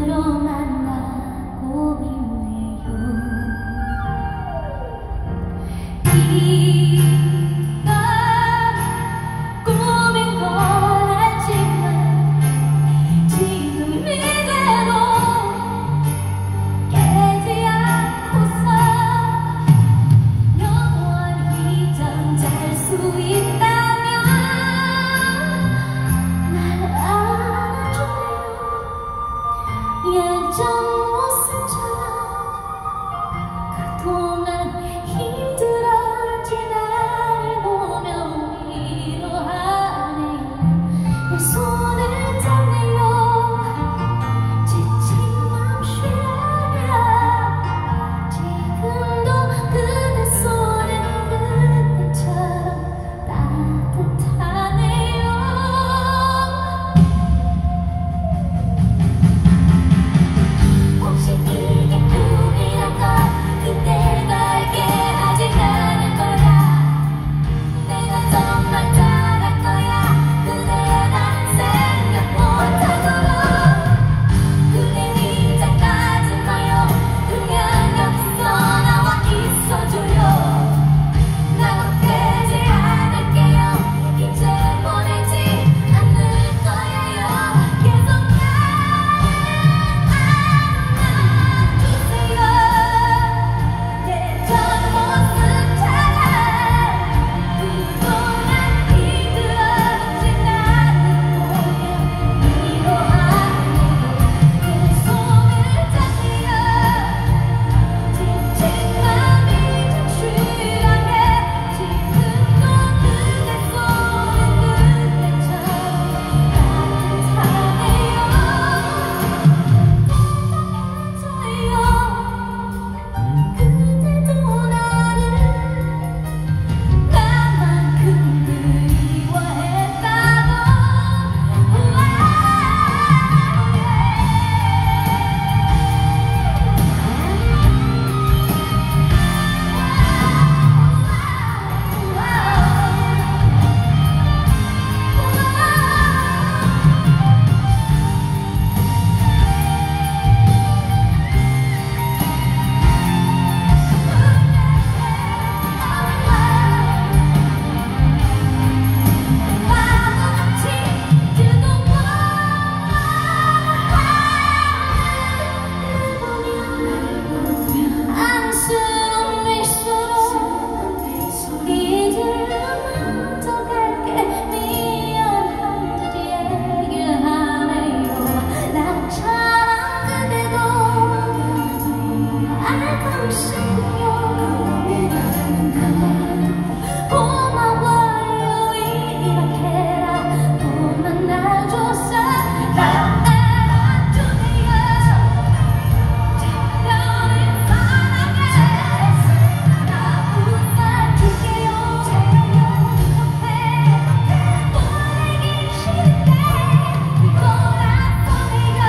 눈으로 만나고 있네요. 이건 꿈인 걸 알지만 지금 이대로 깨지 않고서 영원히 잠잘 수 있다면 날 안아줘요. 예전 모습처럼 그동안 힘들어진 나를 보며 위로하네요. 내 손을 잡네요. 지친 맘 쉬라면 지금도 그대 손은 그때처럼 따뜻하네요. 혹시 이게 꿈이란 걸 그대가 알게 하진 않을 거야. 내가 정말 잘할 거야. 그대 나는 생각 못하도록. 그대 이제까지 너요. 그냥 여기서 나와 있어줘요. 난 되지 않을게요. 이제 보내지 않을 거예요. 계속 날 안아주세요. 예전 모습처럼 그동안 힘들어진 나를 보며 위로하네요. 내 손을 잡네요. 지친 맘이 좀 쉬라게 지금도 그대 손은 그때처럼 따뜻하네요. 그대도 나를 나만큼 그리워했다고. 바보같이 뜨거워 안쓰러운 미소로 이제는 먼저 갈게. 미안한들 얘기하네요. 나처럼 그대도 알고 싶군요. 고마워요. 이렇게라도 만나줘서 날 안아주네요. 특별히 사랑해. 나 웃어줄게요. 옆에 보내기 싫은데 돌아보내요.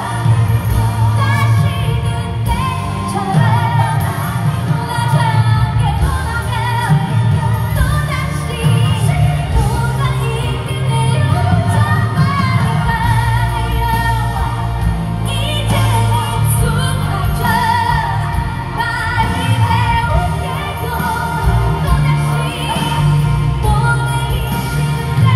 다시 그때처럼 나에게 원하면 또다시 뭐가 있겠네요. 정말 바래요. 이제 익숙하죠. 빨리 배울게요. 또다시 보내기 싫은데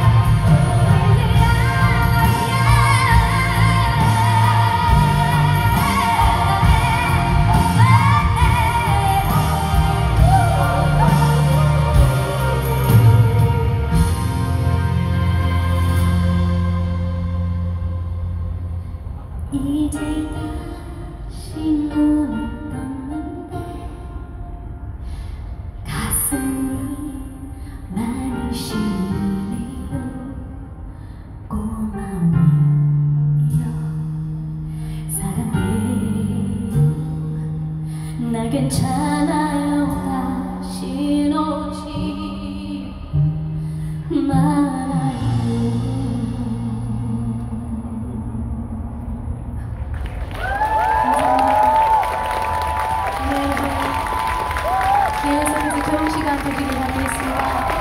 이제 다시 눈을 떴는데 가슴이 많이 시리네요. 고마워요. 사랑해요. 날 괜찮아요. 다시 오지 말아요. 기회에서 좋은 시간 되기를 바라겠습니다.